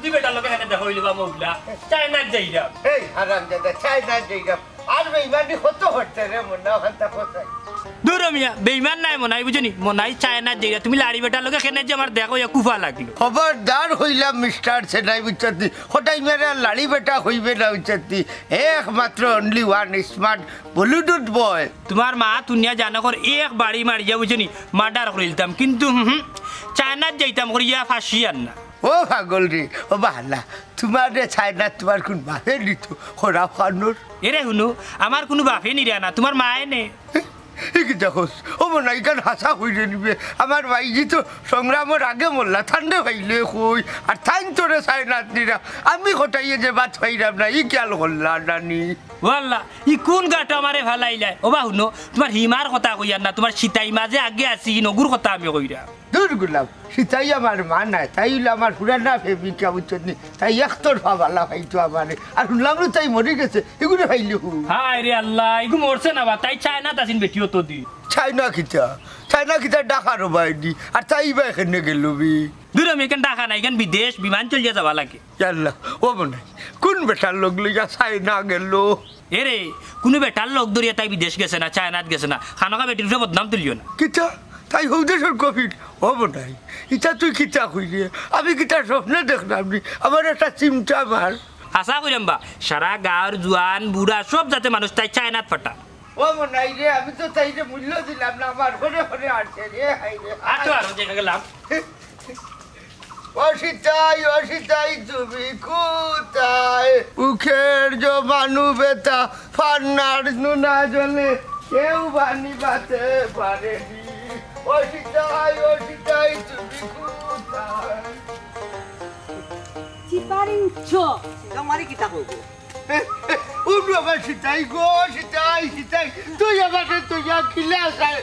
তুই বেটার লোক এখানে দেখো হইলি বা মহিলা চায়না যাইরা এই হারামজাদা চায়না যাইরা আর বেইমানি কত হচ্ছে রে মনে ওখানটা কোথায় দূর মিয়া বেইমান নাই মনাই বুঝনি মনাই চায়না যাইরা তুমি লাড়ি বেটার লোক এখানে যে আমার দেখো কুফা লাগলো খবরদার হইলাম মিস্টার সেনাই বুঝছি হঠাই মেরে লাড়ি বেটা হইবে না বুঝছি একমাত্র only one smart Bollywood boy তোমার মা তুনিয়া জানা কর এক বাড়ি মারিয়া বুঝনি মার্ডার করিলতাম কিন্তু চায়না যাইতাম করিয়া ফাঁসি আর না ও পাগল রে ও বাহালা তোমার রে চায়না তোমার কোন বাপে নিত খরা খানোর এরে শুনো আমার কোনো বাপে নিরা না তোমার মায়ে নে কি দেখো ও মনে এখান হাসা হইলে নিবে আমার ভাইজি তো সংগ্রামের আগে মরলা ঠান্ডা পাইলে কই আর থাইন তোরে চায়নাতনিরা আমি হটাইয়ে যে বাদ পাইলাম না ই খেয়াল করলা নানি ওয়াল্লা ই কোন গাটো আমারে ভালাইলাই ও বা শুনো তোমার হিমার কথা কইয়ার না তোমার সীতাই মাঝে আগে আছি নগুর কথা আমি কইরা দূর গুলাম সীতাই আমার মা নাই তাই হইলো আমার পুরানা ফেবিকা বুঝছি তাই একতর ভাবালা ভাইতো আমারে আর শুনলাম তাই মরে গেছে এগুলো ভাইলে হায় রে আল্লাহ এগু মরছে না বা তাই চায়না তাছিন বেটিও তো দি চায়না খিতা ডাকার বাইদি আর তাই বা এখানে গেল বি দূর আমি এখান টাকা নাই এখান বিদেশ বিমান চলিয়া যাবা লাগে জানলা ও মনে কোন বেটার লোক লইয়া চায়না গেল এরে কোনো বেটার লোক ধরিয়া তাই বিদেশ গেছে না চায়নাত গেছে না খানকা বেটির উপরে বদনাম তুলিও না কিতা তাই হৌদেশের কোভিড হব নাই ইটা তুই কিতা হইলে আমি কিতা স্বপ্নে দেখলাম নি আমার একটা চিমটা মার আশা করিম বা সারা গাঁর জোয়ান বুড়া সব যাতে মানুষ তাই চায়নাত ফাটা ও মনাই রে আমি তো তাই যে মূল্য দিলাম না আমার ঘরে ঘরে আসছে রে হাই রে আটো আর দেখা গেলাম অসিতাই তুমি কোথায় উখের জমানু বেতা ফান্নার নুনা জলে কেউ বানি বাতে পারেনি অসিতাই তুমি কোথায় চিপারিং চো আমারে কিতা কইব উনি আমার সীতাই গো সীতাই তুই আমাকে তুই খিলা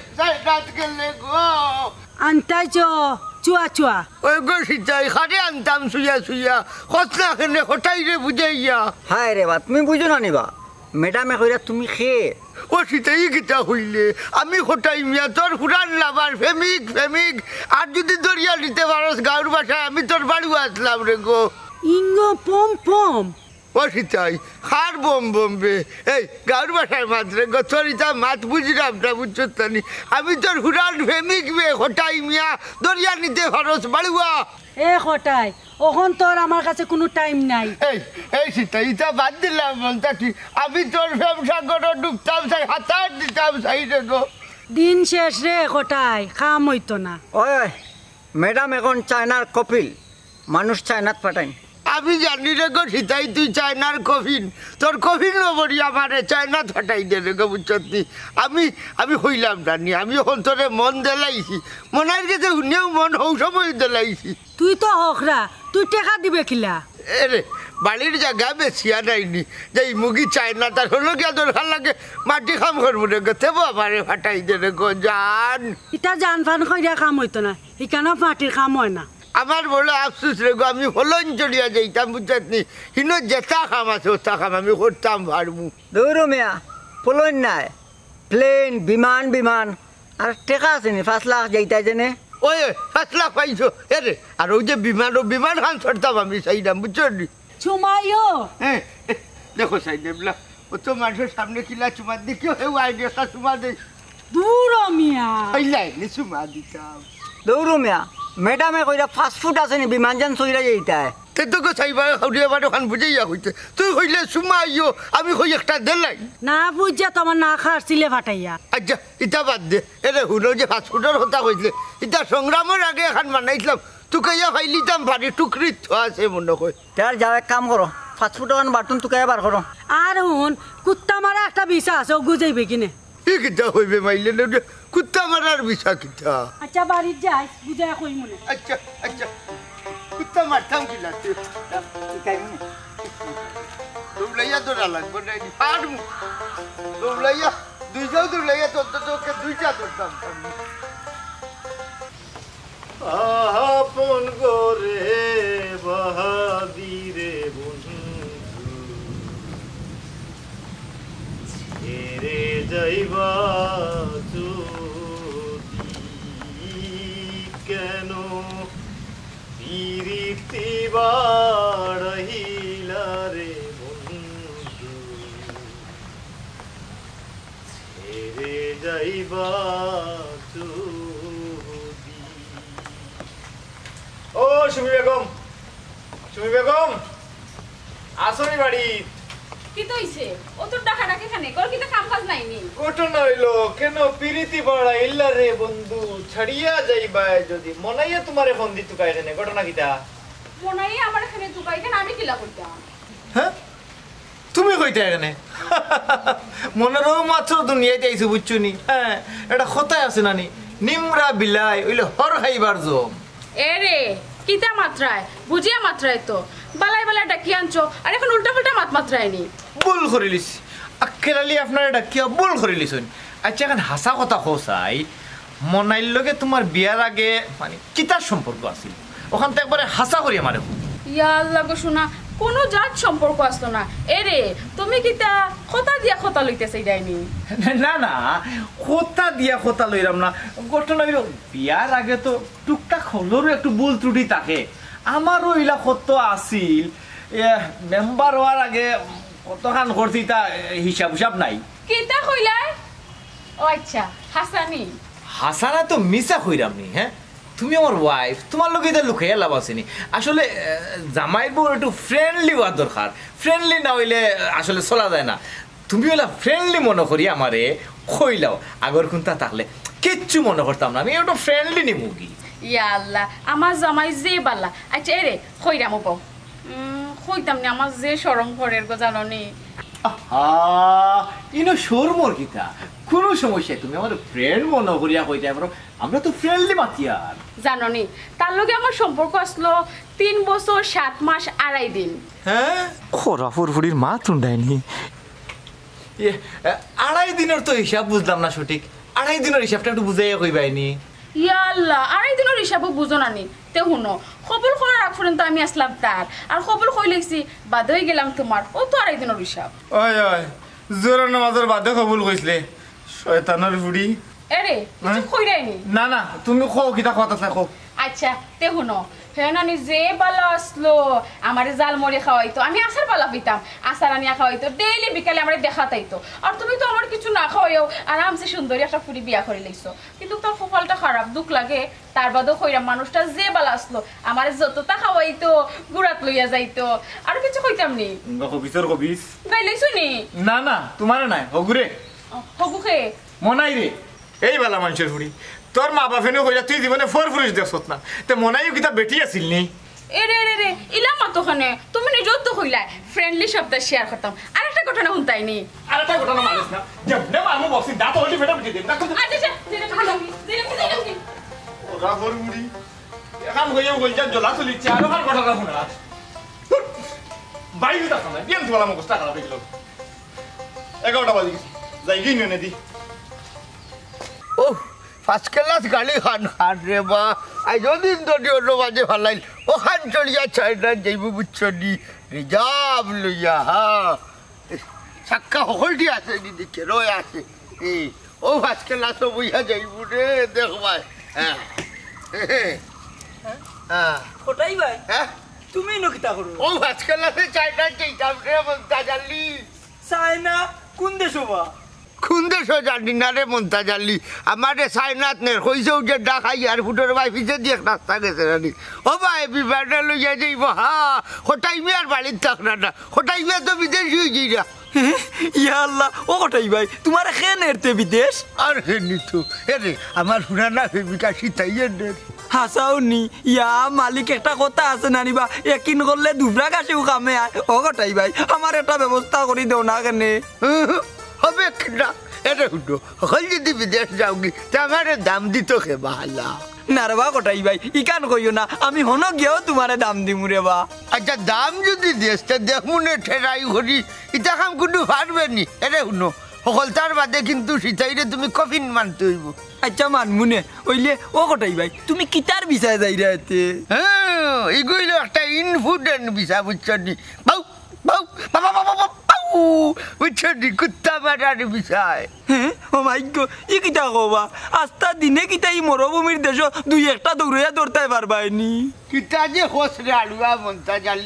রাত গেলে গো আনতাই চো চুয়া চুয়া ওই গো সীতাই খারে আনতাম শুয়া খসনা খেলে হঠাই রে বুঝাইয়া হায় রে বা তুমি বুঝো না নিবা ম্যাডামে কইরা তুমি খে ও সীতাই কিতা হইলে আমি হঠাই মিয়া তোর হুরান লাভার ফেমিক আর যদি দরিয়া নিতে পারস গাঁর বাসায় আমি তোর বাড়িও আসলাম রে গো ইঙ্গো পম পম ও সীতাই খার বম বে এই গাঁর বাসায় মাত রে গো তোর ইতা মাত বুঝলাম না বুঝছো তানি আমি তোর হুরান ফেমিক বে হঠাই মিয়া দরিয়া নিতে পারস বাড়িওয়া এ খটাই ওখন তোর আমার কাছে কোনো টাইম নাই এই সীতাই ইতা বাদ দিলাম বলতাছি আমি তোর ফেম সাগর ডুবতাম চাই হাতার দিতাম চাই রে গো দিন শেষ রে খটাই খাম হইতো না ওই ম্যাডাম এখন চায়নার কপিল মানুষ চায়নাত পাঠাইন আমি জানি রে গো সীতাই তুই চায়নার কফিন তোর কফিন নবরি আমারে চায়না ফাটাই দে রে গো বুঝছি আমি হইলাম জানি আমি এখন তোরে মন দেলাইছি মনের কাছে শুনেও মন হৌ সময় দেলাইছি তুই তো হকরা তুই টেকা দিবে কিলা এরে বাড়ির জায়গা বেশিয়া নাইনি যে মুগি চায়না তার হলো গিয়া দরকার লাগে মাটি খাম করবো রে গো তেবো আমারে ফাটাই দে রে গো জান ইটা জান ফান কইরা কাম হইতো না ইকানো মাটির কাম হয় না আমার বড় আফসোস রে গো আমি হলন চলিয়া যাইতাম বুঝছি হিনো যেটা খাম আছে ওটা খাম আমি করতাম পারবো দৌড়ো মিয়া ফলন নাই প্লেন বিমান আর টেকা আছে নি 5 লাখ যাইতাই জেনে ওই 5 লাখ পাইছো এরে আর ওই যে বিমান খান ছড়তাম আমি চাইলাম বুঝছো নি চুমাইও হ্যাঁ দেখো সাইডেবলা ও তো মানুষের সামনে কিলা চুমা দেখিও হেউ আইডিয়া চুমা দে দূর মিয়া হইলাই নি চুমা দিতাম দৌড়ো মিয়া ম্যাডামে কইরা ফাস্ট ফুড আছে নি বিমান যান চইরা যাইতায় তে তো গো সাইবা হাউডিয়া বাড়ি খান বুঝাইয়া হইতে তুই হইলে চুমা আইও আমি হই একটা দেলাই না বুঝা তোমার না খারছিলে ফাটাইয়া আচ্ছা ইটা বাদ দে এরে হুনো যে ফাস্টফুডের কথা কইলে ইটা সংগ্রামের আগে এখন বানাইছিলাম তোকে ইয়া খাইলিতাম ভারী টুকরি আছে মনে কই তার যাও এক কাম করো ফাস্ট ফুড ওখান বার্টন তুকে বার করো আর হুন কুত্তা মারা একটা বিষা আছে ও গুজাইবে কিনে ই কিতা হইবে মাইলে না কুত্তা মারার বিষা কিতা আচ্ছা বাড়ির যাই বুঝাই কই মনে আচ্ছা কুত্তা মারতাম কি লাগছে দুবলাইয়া তো না লাগবে না ফাড়মু দুবলাইয়া দুইটাও দুবলাইয়া তোকে দুইটা ধরতাম আপন গোরে বাহাদিরে বন্ধু ছেড়ে যাইবা যদি কেন পিরিতি বা যাইবা ও সুমি বেগম আসনি বাড়ি কি তো হইছে ও তোর ডাকা ডাকে খানে কর কি তো কাম কাজ নাইনি ঘটনা হইলো কেন পিরিতি বাড়া ইল্লা রে বন্ধু ছাড়িয়া যাইবা যদি মনাইয়া তোমারে ফোন দিতু কাইরে নে ঘটনা কিটা মনাই আমার এখানে তুকাই কেন আমি কিলা করতাম হ্যাঁ তুমি কইতে এখানে মনেরও মাত্র দুনিয়াতে আইছো বুঝছুনি হ্যাঁ এটা কথায় আছে নানি নিমরা বিলাই ওইলে হর খাইবার জম এ রে কিতা মাত্রায় বুঝিয়া মাত্রায় তো বালাই বালাই ডাকি আনছো আর এখন উল্টা পাল্টা মাত্রায় নি ভুল করিলিস আখেরালি আপনার এটা কিয়া ভুল করিলিস আচ্ছা এখন হাসা কথা হোসাই মনাইর লগে তোমার বিয়ার আগে মানে কিতার সম্পর্ক আছিল ওখান থেকে একবারে হাসা করি আমারে ইয়া আল্লাহ গো শোনা কোনো জাত সম্পর্ক আসতো না এ রে তুমি কিতা কথা দিয়া কথা লইতেছে ডাইনি না না কথা দিয়া কথা লইরাম না ঘটনা হইল বিয়ার আগে তো টুকটাক হলেও একটু ভুল ত্রুটি থাকে আমারও ইলা কত আছিল মেম্বার হওয়ার আগে কতখান করছি তা হিসাব হিসাব নাই কিতা কইলাই ও আচ্ছা হাসানি হাসানা তো মিশা কইরাম নি হ্যাঁ তুমি আমার ওয়াইফ তোমার লোক এটা লুকাইয়া লাভ আসেনি আসলে জামাইয়ের বউ একটু ফ্রেন্ডলি হওয়ার দরকার ফ্রেন্ডলি না হইলে আসলে চলা যায় না তুমি ওলা ফ্রেন্ডলি মনে করি আমারে কইলাও আগর কোনটা থাকলে কিচ্ছু মনে করতাম না আমি একটু ফ্রেন্ডলি নিমুগি ইয়া আল্লাহ আমার জামাই যে বালা আচ্ছা এ রে কইরাম ওপ কইতাম না আমার যে শরম করের গো জাননি ইনো শোরমোর কিতা কোনো সমস্যা তুমি আমার ফ্রেন্ড মনে করিয়া কইতে পারো আমরা তো ফ্রেন্ডলি মাতিয়ার জাননি তার লগে আমার সম্পর্ক আসলো 3 বছর 7 মাস 2.5 দিন হ্যাঁ খরা ফুরফুরির মা তুন্ডায়নি 2.5 দিনের তো হিসাব বুঝলাম না সঠিক 2.5 দিনের হিসাবটা একটু বুঝাইয়া কইবাইনি ইয়া আল্লাহ 2.5 দিনের হিসাবও বুঝো নানি তে শুনো কবুল করার আগ পর্যন্ত আমি আসলাম তার আর কবুল কই লইছি বাদ হয়ে গেলাম তোমার ও তো 2.5 দিনের হিসাব ওই ওই জোরা নামাজের বাদে কবুল কইছলে শয়তানের বুড়ি এরে কিছু কইরাইনি না না তুমি কও কিতা কথা থাকো আচ্ছা তে শুনো হে নানি যে বালা আসলো আমারে জাল মরে খাওয়াইতো আমি আসার পালা পিতাম আসার আনিয়া খাওয়াইতো ডেইলি বিকালে আমারে দেখা তাইতো আর তুমি তো আমার কিছু না খাওয়াইও আরামসে সুন্দরী একটা ফুরি বিয়া করে লইছো কিন্তু তোর কপালটা খারাপ দুঃখ লাগে তার বাদও কইরাম মানুষটা যে বালা আসলো আমারে যতটা খাওয়াইতো গুড়াত লইয়া যাইতো আর কিছু কইতাম নি কবিসর কবিস গাই লইছো নি না না তোমার নাই হগুরে হগু খে মনাই রে এই বালা মানুষের ফুড়ি তোর মা বাপেনে কইরা তুই জীবনে ফোর ফুরিস দেখছত না তে মনাইও কিতা বেটি আছিল নি এ রে রে রে ইলা মাতোখানে তুমি নিজেও তো কইলাই ফ্রেন্ডলি শব্দ শেয়ার করতাম আরেকটা ঘটনা শুনতাইনি আরেকটা ঘটনা মারিস না যেমনে মারমু বক্সি দাঁত হলি ফেটা বিটি দেব আচ্ছা আচ্ছা দিলাম ওরা ফরমুড়ি এখন কইও কইজা জলা চলিছে আর আর ঘটনা শুনা বাইরে দাও না দিন তোলা মুখস্ত খারাপ হয়ে গেল 11টা বাজে গেছে যাই গিয়ে নিয়ে দি ও ফার্স্ট ক্লাস গাড়ি খান খান রে বা আজ দিন তো অন্য বাজে ভালাইল ওখান চলিয়া চাইনা যাইব বুঝছি রিজার্ভ লইয়া হা সাক্কা সকলটি আছে দিদিকে রয়ে আছে এই ও ফার্স্ট ক্লাসও বইয়া যাইব রে দেখবাই হ্যাঁ হ্যাঁ কোটাই ভাই হ্যাঁ তুমি নকিতা করো ও ফার্স্ট ক্লাসে চাইনা যাইতাম রে মন্তা জানলি চাইনা কোন দেশ বা কোন দেশ জানি না রে মন্তা জানলি আমার সাইনাত নে কইছেও যে ডাকাই আর ফুটোর ভাই পিছে দিয়ে রাস্তা গেছে রানি ও ভাই বিবাহটা লইয়া যাইব হা হঠাই আর বাড়ির থাক না হঠাই তো বিদেশ হয়ে যাই না ইয়া আল্লাহ ও কোটাই ভাই তোমার খেন এরতে বিদেশ আর হে নিতু এরে আমার পুরানা প্রেমিকা সীতাইয়ের নে হাসাও নি ইয়া মালিক একটা কথা আছে নানিবা একিন করলে দুবরা গাছেও কামে আয় ও কোটাই ভাই আমার একটা ব্যবস্থা করে দেও না কেনে হবে না এটা শুনো হল যদি বিদেশ যাওগি তা আমার দাম দিত কে বাহালা না রে বা কোটাই ভাই ইকান কইও না আমি হনো গিয়েও তোমারে দাম দিমু রে বা আচ্ছা দাম যদি দেশটা দেখুন ঠেরাই ঘড়ি ইটা কাম কিন্তু পারবে নি এরে শুনো সকল তার বাদে কিন্তু সীতাইরে তুমি কফিন মানতে হইব আচ্ছা মানমুনে ওইলে ও কোটাই ভাই তুমি কিতার বিষয় যাই রে এতে হ্যাঁ এগুলো একটা ইনফুডেন্ট বিষয় বুঝছো নি বাউ বাউ বাবা বাবা বাউ বুঝছো নি কুত্তা মারার বিষয় হ্যাঁ ও মাই গো ই কিতা কবা আস্তা দিনে কিতা ই মরুভূমির দেশ দুই একটা দৌড়িয়া দৌড়তে পারবাইনি কিতা যে হোস রে আলুয়া মনতা জানলি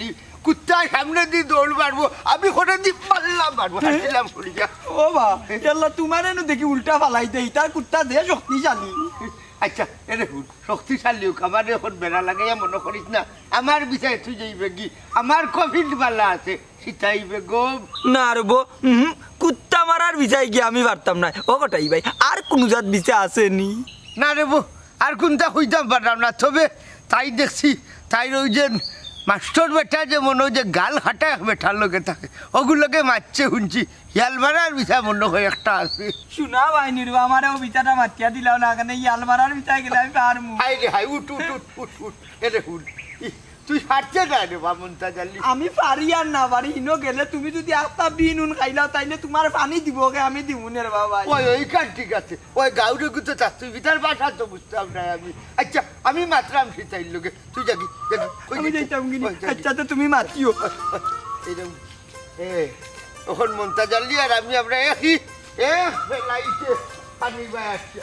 কুত্তার সামনে দিয়ে দৌড় মারবো আমি হঠাৎ দিয়ে পাল্লা মারবো হাসিলাম করিয়া ও বা এল্লা তোমার এনে দেখি উল্টা ফালাই দেই তার কুত্তা দে শক্তিশালী আচ্ছা এ দেখুন শক্তিশালী হোক আমার এখন বেড়া লাগাইয়া মনে করিস না আমার বিষয়ে তুই যাইবে কি আমার কোভিড বালা আছে সিটাইবে গো না রবো কুত্তা মারার বিষয় গিয়ে আমি পারতাম না ও কটাই ভাই আর কোন জাত বিষয় আসেনি না রে বো আর কোনটা হইতাম পারলাম না তবে তাই দেখছি তাই ওই যে মাস্টার বেটা যে মনে হয় যে গাল হাঁটা বেটার লোকে থাকে ওগুলোকে মারছে শুনছি হিয়াল মারার বিষয় মনে হয় একটা আছে শোনা ভাই নির্বা আমার ও বিচারটা মাতিয়া দিলাও না কেন ইয়াল মারার বিষয় গেলে আমি পারমু হাই রে হাই উঠ উঠ উঠ উঠ উঠ এরে উঠ তুই হাঁটছে না রে বামনটা জানলি আমি পারি আর না পারি ইনো গেলে তুমি যদি একটা বিনুন খাইলাও তাইলে তোমার পানি দিব কে আমি দিব নে রে বাবা ওই ওইখান ঠিক আছে ওই গাউরে গুতো চাস তুই ভিতর বাসা তো বুঝতাম না আমি আচ্ছা আমি মাত্রাম সিটাই লোকে তুই যাবি আমি যাইতাম কিনি আচ্ছা তো তুমি মাতিও এইরকম তখন মনটা জানলি আর আমি আমরা একই লাইটে পানি বাই আসছে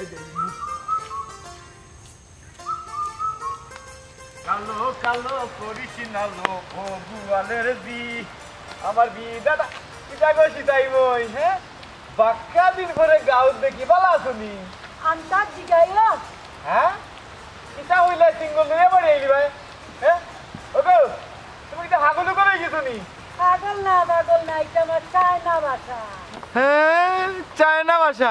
কালো কালো করিস নালো ও বুয়ালের বি আমার বি দাদা কিটা গো সিতাই মই হ্যাঁ বাক্কা দিন পরে গাঁত দেখি ভালো আছুনি আন্তাজ জিগাইলা হ্যাঁ কিটা হইলে সিঙ্গল নিয়ে পড়ে এলি ভাই হ্যাঁ ওগো তুমি কিটা হাগল করে গেছনি পাগল না এটা আমার চায়না ভাষা হ্যাঁ চায়না ভাষা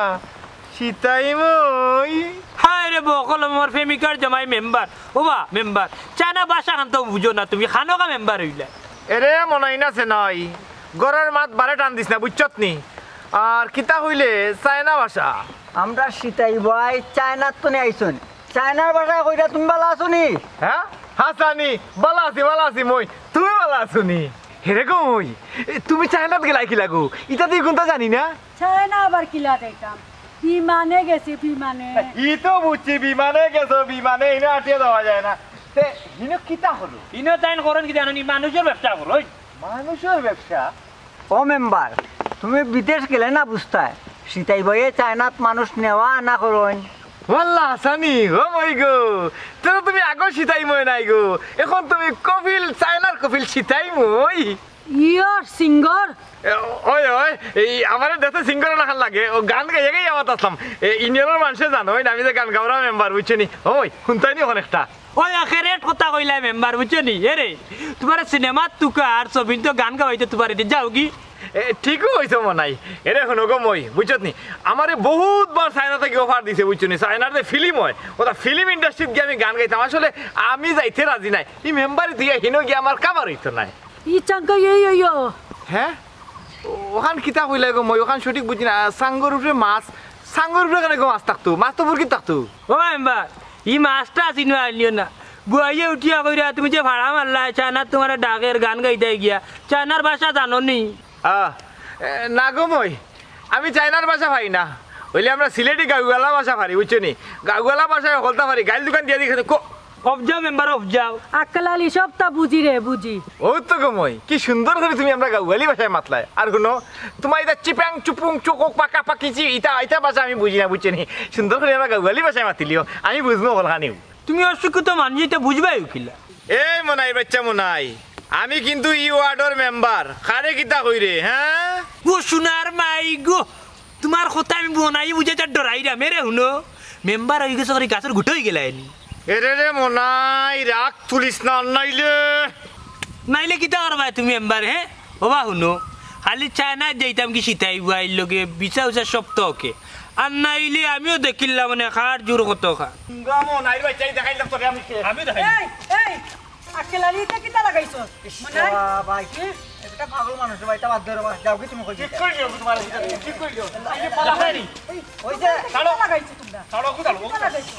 সিতাই মই হায় রে বকল আমার প্রেমিকার জামাই মেম্বার ওবা মেম্বার চায়না ভাষা খান তো বুঝো না তুমি খানোকা মেম্বার হইলে এরে মনাই না সে নাই গরের মাত বারে টান দিস না বুঝছত নি আর কিতা হইলে চায়না ভাষা আমরা সিটাই ভাই চায়নার তো নিয়ে আইসুন চায়নার ভাষায় কইরা তুমি ভালো আছো নি হ্যাঁ হাসানি ভালো আছি মই তুমি ভালো আছো নি হেরে গো মই তুমি চায়নাত গেলাই কি লাগো ইটা তুই কোনটা জানি না চায়না আবার কিলা দেখাম বিমানে গেছি বিমানে ই তো বুঝছি বিমানে গেছো বিমানে ইনা আটিয়ে দেওয়া যায় না তে ইনো কিতা হলো ইনো তাইন করেন কি জানো নি মানুষের ব্যবসা করো মানুষের ব্যবসা ও মেম্বার তুমি বিদেশ গেলে না বুঝতায় সিটাই ভাইয়ে চায়নাত মানুষ নেওয়া আনা করুন ওয়াল্লাহ হাসানি ও মই গো তো তুমি আগো সিতাই মই নাই গো এখন তুমি কফিল চায়নার কফিল সিতাই মই ইয়র সিঙ্গর ওই ওই এই আমার দেশে সিঙ্গর রাখার লাগে ও গান গাইয়ে গাই আমার আসলাম ইন্ডিয়ানের মানুষে জানো আমি যে গান গাওয়া মেম্বার বুঝছো নি ওই শুনতাই নি অনেকটা ওই আখেরেট কথা কইলা মেম্বার বুঝছো নি এরে তোমার সিনেমার তুকা আর ছবিন তো গান গাওয়াইতে তোমার এতে যাও কি ঠিকও হয়েছে মনাই এরে শুনো গো মই বুঝছত নি আমার বহুত বার চায়না থেকে অফার দিছে বুঝছো নি চায়নার যে ফিল্ম হয় ওটা ফিল্ম ইন্ডাস্ট্রিত গিয়ে আমি গান গাইতাম আসলে আমি যাইতে রাজি নাই এই মেম্বার দিয়ে হিনো গিয়ে আমার কাবার হইতো নাই ই চাঙ্কা ইয়ো হ্যাঁ ওখান কিতা হইলে গো মই ওখান সঠিক বুঝি না সাঙ্গর উপরে মাছ সাঙ্গর উপরে কেন মাছ থাকতো মাছ তো বুরকি থাকতো ও মেম্বার ই মাছটা চিনো আনিও না বুয়াইয়ে উঠিয়া কইরা তুমি যে ভাড়া মারলা চায়নার তোমার ডাকের গান গাইতে গিয়া চায়নার ভাষা জানো নি না গো মই আমি চায়নার ভাষা পাই না হইলে আমরা সিলেটি গাউগালা ভাষা পারি বুঝছো নি গাউগালা ভাষায় হলতা পারি গাইল দোকান দিয়ে দিকে অফজাও মেম্বার অফজাও আকালালি সবটা বুঝি রে বুঝি ও তো গো মই কি সুন্দর করে তুমি আমরা গাউগালি ভাষায় মাতলায় আর শুনো তোমার এটা চিপাং চুপুং চোকক পাকা পাকিছি ইটা ভাষা আমি বুঝি না বুঝছো নি সুন্দর করে আমরা গাউগালি ভাষায় মাতিলিও আমি বুঝবো ওখানেও তুমি অশিক্ষিত মানুষ এটা বুঝবাই উকিলা এই মনাই বাচ্চা মনাই আমি কিন্তু ই ওয়ার্ডর মেম্বার খারে কিতা কই রে হ্যাঁ গো সোনার মাই গো তোমার কথা আমি বনাই বুঝে তার ডরাই রা মেরে শুনো মেম্বার হয়ে গেছে করে গাছের গুটো হয়ে গেলেন এরে রে মনাই রাগ তুলিস না নাইলে কিতা করবা তুমি মেম্বার হ্যাঁ ওবা শুনো খালি চায়না যাইতাম কি সিতাই বুয়াইর লগে বিচা উচা সব তো ওকে আর নাইলে আমিও দেখিলাম মানে খার জোর কত খা মনাই বাচ্চাই দেখাইলাম তোকে আমি দেখাই এই আকালালি তে কিটা লাগাইছো মনাই ভাই এটা পাগল মানুষ ভাই এটা বাদ ধরো যাও কি তুমি কই ঠিক কই দিও তোমার ঠিক কই দিও এই যে পালাহারি ওই যে কিটা লাগাইছো তোমরা ছাড়ো কুদাল কিটা লাগাইছো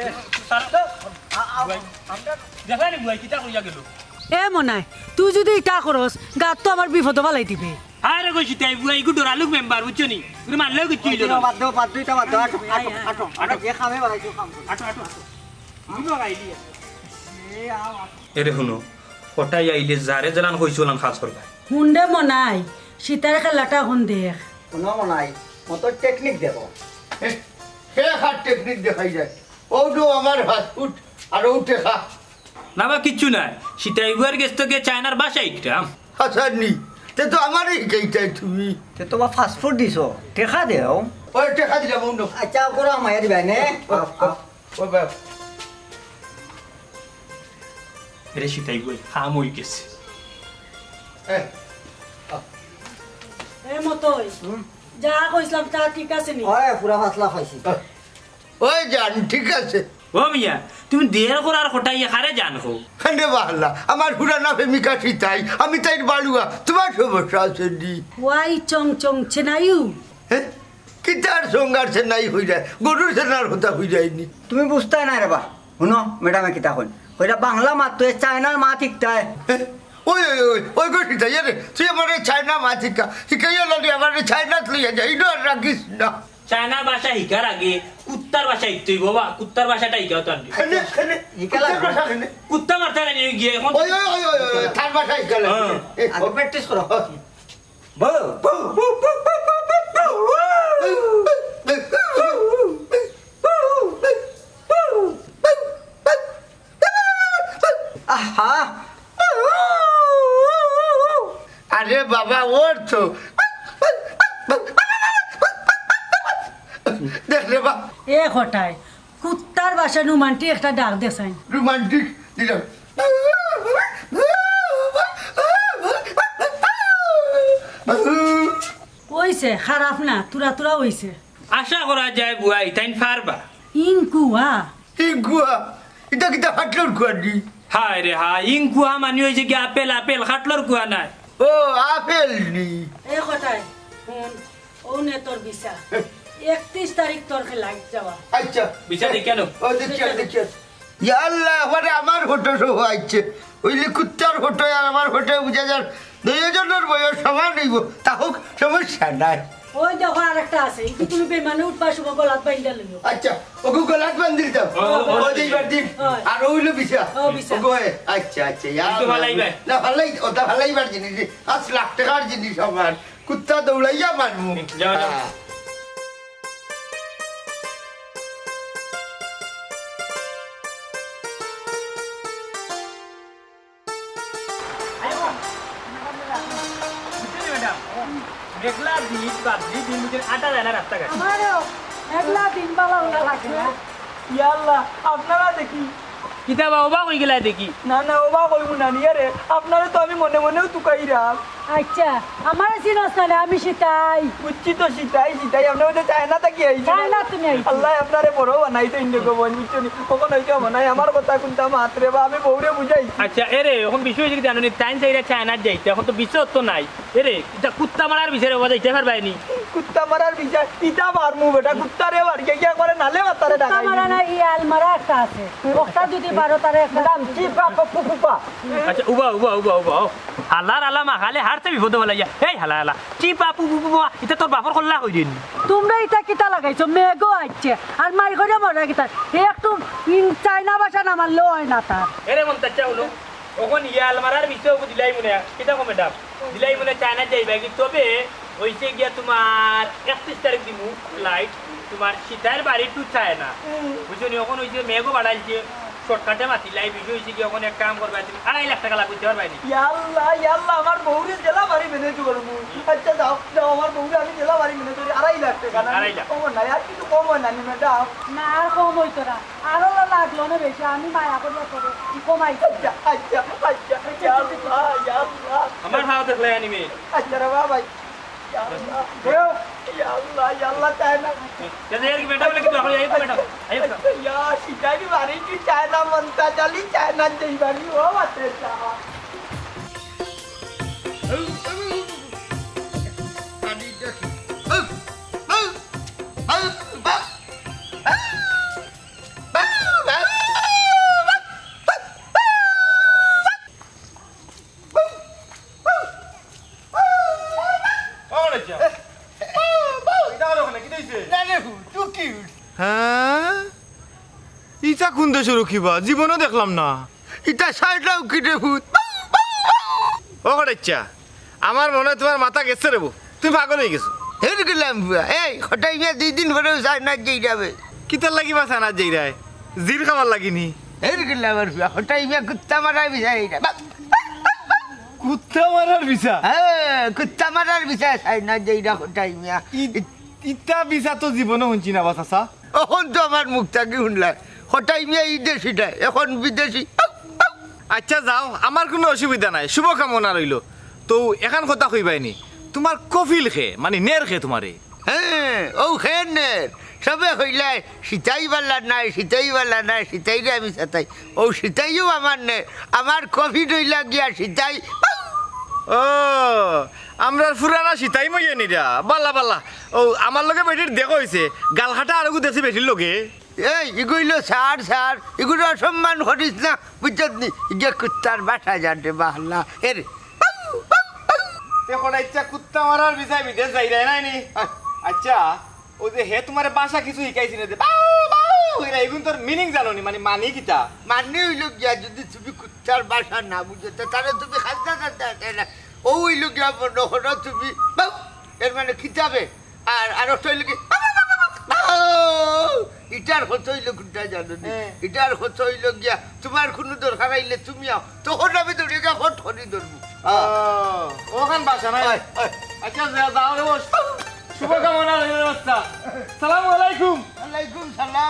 দেখানি বুয়াই কিতা কইয়া গেল এ মনাই তুই যদি ইটা করস গাত তো আমার বিপদ বালাই দিবে আরে কই সিতাই বুয়াই গো ডরালুক মেম্বার বুঝছো নি তুমি মারলে কিছু হইলো না বাদ দাও এটা বাদ দাও আটো আটো যে খামে বাড়াইছো খাম আটো আমি লাগাইলি এরে শুনো হঠাই আইলে যারে জানান হইছিলাম খাস করবা হুন্ডে মনাই সীতার খেলাটা হুন দেখ কোনো নাই মতো টেকনিক দেখো হে হাত টেকনিক দেখাই যায় ওটো আমার হাত উঠ আর উঠে খা না বা কিচ্ছু নাই সীতাইবার গেছ তো গে চায়নার বাসা ইকরাম হাসানি তে তো আমারই কেইটাই তুমি তে তোমার ফাস্টফুড দিছো টেকা দেও ওই টাকা দিলাম অন্য আচ্ছা করে মায়া দিবাই নে ওই বাপ রে সীতাইবার হাম হয়ে গেছে এ মতই যা কইছিলাম তা ঠিক আছে নি ওই পুরা 5 লাখ হইছে ওই জান ঠিক আছে ও মিয়া তুমি দেড় করার কোটাইয়া খারে জান হো খানে বাহলা আমার পুরানা প্রেমিকা সীতাই আমি তাই বাড়ুয়া তোমার সমস্যা আছে নি ওয়াই চং চং চেনাইউ হ্যাঁ কিতার সঙ্গার সে নাই হয়ে যায় গরুর সেনার হতা হয়ে যায়নি তুমি বুঝতে না রে বা শুনো ম্যাডামে কিতা কইন কইরা বাংলা মাত্র চায়নার মা ঠিকটায় হ্যাঁ? ওই ওই ওই ওই গো সীতাই রে তুই আমার চায়না মাছিকা শিখাইয়া লাগি আমার চায়না লইয়া যাই না রাখিস না চায়নার ভাষা হিকার আগে কুত্তার ভাষা শিখতেই বাবা কুত্তার ভাষাটা হিকাও তো আনবি খানে খানে ইকালা খানে কুত্তা মারতে না নিয়ে গিয়ে এখন ওই ওই ওই ওই ওই থার ভাষা শিখালে আগে প্র্যাকটিস করো আহা আরে বাবা ওর তো দেখ রে বা এ খটায় কুত্তার বাসা নুমানটি একটা ডাক দেসাইন রোমান্টিক দিলাম হইছে খারাপ না তুরা তুরা হইছে আশা করা যায় বুয়াই তাইন পারবা ইনকুয়া ইগুয়া এটা কিটা ফাটলোর কুয়ানি হায় রে হায় ইনকুয়া মানি হয়েছে কি আপেল আপেল খাটলর কুয়া নাই ও আপেল নি এ খটায় শুন ও নে তোর বিসা 31 তারিখ তোর লাগ যাওয়া আচ্ছা বিচার কেন ও দেখিয়া দেখিয়া ইয়া আল্লাহ ওরে আমার ফটো সহ আইছে ওইলে কুত্তার ফটো আর আমার ফটো বুঝা যার দুইজনের বয়স সমান হইব তা হোক সমস্যা নাই ওই দেখো আরেকটা আছে কিন্তু তুমি বেমানে উঠবা শুভ গলাত বাইন্দা লইও আচ্ছা ওগো গলাত বান্ধি দাও ও দিবার দিন আর ওইলো বিছা ও বিছা। ওগো আচ্ছা আচ্ছা ইয়া তো ভালাইবা। না ভালাই ওটা ভালাইবার জিনিস 5 লাখ টাকার জিনিস আমার কুত্তা দৌড়াইয়া মারমু যাও, যাও। হ্যাঁ। দেখলা দিন বাদলি দিন মুখে আটা যায় না রাস্তাঘাট আমারও একলা দিন বালা উলা লাগে না ইয়াল্লাহ আপনারা দেখি কিতাবা অবাক হয়ে গেলা দেখি না না ওবা কইব না নিয়ে রে আপনারা তো আমি মনে মনেও তুকাইরাম আচ্ছা আমার চিনস না আমি সীতাই বুঝছি তো সীতাই আপনার মধ্যে চায়না থাকি আইছে চায়না তুমি আইছো। আল্লাহ আপনারে বড় বানাই তো ইন্ডিয়া গোবন বুঝছো নি কখন হইতে বানাই আমার কথা কোনটা মাত্রে বা আমি বউরে বুঝাই আচ্ছা এরে এখন বিষয় হয়েছে কি জানো নি টাইম চাইরা চায়নার যাইতে এখন তো বিচার তো নাই এরে এটা কুত্তা মারার বিচারে ওবা যাইতে পারবাই নি কুত্তা মারার বিচার ইটা মারমু বেটা কুত্তারে মার গিয়া করে নালে মাতারে ডাকাই আমার না ই আলমারা একটা আছে ওটা যদি পারো তারে একটা দাম চিপা কপু কুপা আচ্ছা উবা হালার আলামা খালে হারতে বিপদ বলাইয়া এই হালা হালা চিপা পু পু এটা তোর বাপর কল্লা কই দিন তোমরা এটা কিতা লাগাইছো মেঘও আইছে আর মাই করে মরা কিতা একটু চাইনা ভাষা না মারলে হয় না তার এরে মন তাচ্চা হলো ওখন ইয়াল মারার বিষয় দিলাই মনে কিতা কো ম্যাডাম দিলাই মনে চায়না যাইবা কি তবে হইছে গিয়া তোমার 31 তারিখ দিমু ফ্লাইট তোমার সীতার বাড়ি টু চায়না বুঝছো নি ওখন হইছে মেঘও বাড়াইছে শর্টকাটে মাতি লাই বিষয় হইছে কি ওখন এক কাম করবা তুমি 2.5 লাখ টাকা লাগবে দেওয়ার বাইনি ইয়াল্লাহ আমার বউরে জেলা বাড়ি মেনে করবো আচ্ছা দাও দাও আমার বউরে আমি জেলা বাড়ি মেনে করি 2.5 লাখ টাকা না 2.5 লাখ। কম না আর কিছু কম হয় না ম্যাডাম না আর কম হইতো না আরো লাগলো না বেশি আমি মায়া করিয়া করে কমাইছি আচ্ছা আচ্ছা আচ্ছা ইয়াল্লাহ আমার ভাও দেখলে আনিমে আচ্ছা রে বাবা ইয়াল্লাহ চায়না যদি এর কি ম্যাডাম লাগে তো আইও ম্যাডাম আইও या शिकारी बारी की चायना मनता चली चायना जई बारी हो बाते चा হ্যাঁ ইটা কোন দেশে রকিবা জীবনও দেখলাম না ইটা সাইডলাও কিনে ভূত ও হঠাচ্ছা আমার মনে হয় তোমার মাথা গেছে রে বউ। তুমি পাগল হয়ে গেছো হের গেলাম বুয়া এই হঠাই গিয়ে 2 দিন পরে চায়না যেই যাবে কিতার লাগিবা সানা যাই রায় জির খাবার লাগিনি এর গেলে আমার বিয়া হঠাই বিয়া কুত্তা মারা বিষয় এইটা কুত্তা মারার বিছা হ্যাঁ কুত্তা মারার বিষয় চাই না যে এইটা হঠাই বিয়া ইটা বিছা তো জীবনে শুনছি না বাস আসা এখন তো আমার মুখ থাকি শুনলাই হঠাই বিয়া এই দেশিটা এখন বিদেশি আচ্ছা যাও আমার কোনো অসুবিধা নাই শুভকামনা রইল তো এখন কথা কইবাইনি তোমার কফিল খে মানে নের খে তোমারে হ্যাঁ ও খেন সবে হইলাই সিতাইওয়ালা নাই সিতাইরে আমি সাতাই ও সিতাইও আমার নে আমার কফি দইলা গিয়া সিতাই ও আমরা ফুরানা সীতাই মই নিরা বাল্লা বাল্লা ও আমার লগে বেটির দেখো হইছে গালহাটা আর দেশি বেটির লগে এই এগুলো সার এগুলো অসম্মান করিস না বুঝছত নি যে কুত্তার বাসা জানতে বাহলা এর এখন ইচ্ছা কুত্তা মারার বিষয় বিদেশ যাই নাই নি আচ্ছা ও যে হে তোমার বাসা কিছু শিখাইছি না যে বাউ বাউ এরা এগুন তোর মিনিং জানো নি মানে মানি কিতা মানে হইল গিয়া যদি তুমি কুত্তার বাসা না বুঝতে তাহলে তুমি খাদ্য না ও হইল গিয়া মনে হলো তুমি বাউ এর মানে খিতাবে আর ওটা হইল কি ইটার হতো হইল কুত্তা জানো নি ইটার হতো হইল গিয়া তোমার কোনো দরকার আইলে তুমি আও তখন আমি তোরে গা হট হরি ধরবো ওখান বাসা নাই আচ্ছা যাও রে বস শুভকামনা রইল রাস্তা সালামু আলাইকুম ওয়ালাইকুম সালাম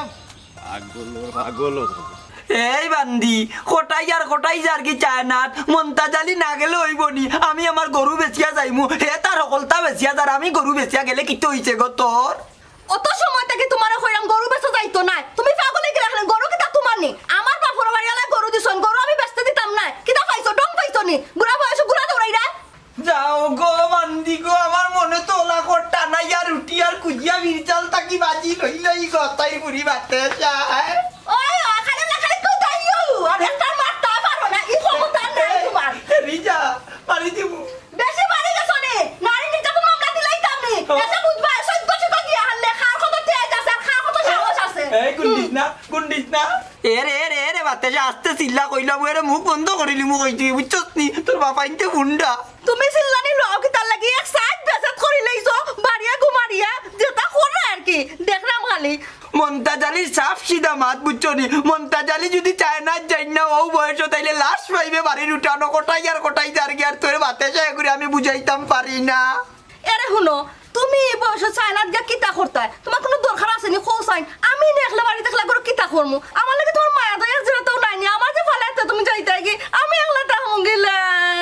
আগলো এই বান্দি কোটাই যার কি চায় না মন্তাজালি না গেলে হইব নি আমি আমার গরু বেচিয়া যাইমু হে তার সকলতা বেচিয়া যার আমি গরু বেচিয়া গেলে কি তো হইছে গো তোর অত সময় থেকে তোমার হইরাম গরু বেচা যাইতো না তুমি পাগলে কি রাখলেন গরু কিতা তোমার নি আমার বাপর বাড়িয়ালা গরু দিছন গরু আমি বেচতে দিতাম না কিতা পাইছো ডং পাইছো নি গুড়া বয়স গুড়া দৌড়াইরা যাও গো বান্দি গো আমার মনে তো ওলা কোটা নাই আর রুটি আর কুজিয়া বিরচাল তাকি বাজি লইলই গতাই পুরি বাতে যায় ওই খালি না খালি কই দাইও আর একটা মারতা পারো না ই ক্ষমতা নাই তোমার রিজা পারি দিমু বেশি বাড়ি গেছো নি নারী নির্যাতন মামলা দিলাইতাম নি এসে বুঝবা সৈদ্য চিকন দিয়া হানলে খার কত তেজ আছে আর খার কত সাহস আছে এই গুন্ডিস না এরে বাতে আস্তে চিল্লা কইলাম এরে মুখ বন্ধ করিলি মুখ কইছি বুঝছস নি তোর বাবা ইনতে গুন্ডা তুমি চিল্লানি লও কি তার লাগি এক সাইড বেসাত করি লইছো বাড়িয়া গুমারিয়া যেটা করে আর কি দেখলাম খালি মন্তাজালির সাফ সিধা মাত বুঝছো নি মন্তাজালি যদি চায় না যাই না ও বয়স তাইলে লাশ পাইবে বাড়ির উঠানো কোটাই যার কি আর তোর বাতে চায় করে আমি বুঝাইতাম পারি না এরে শুনো তুমি এই বয়সে চাইনাত গিয়া কিতা করতাই তোমার কোনো দরকার আছে নি খোঁজ আইন আমি দেখলে বাড়ি দেখলে করে কিতা করমু আমার লাগে তোমার মায়া দয়া যেটাও নাই নি আমার যে ফালাইতে তুমি যাইতাই কি আমি একলা তাহমু গিলা